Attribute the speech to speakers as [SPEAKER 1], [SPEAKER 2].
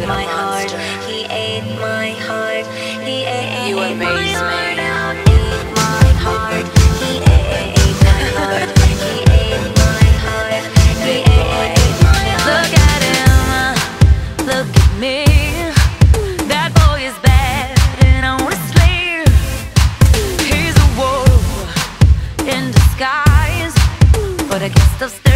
[SPEAKER 1] ate my heart. He ate my heart. He ate my heart. Ate my heart. He ate my heart. He ate my heart. He ate my heart.
[SPEAKER 2] Look at him, look at me. That boy is bad and honestly, he's a wolf in disguise. But I guess they'll stay.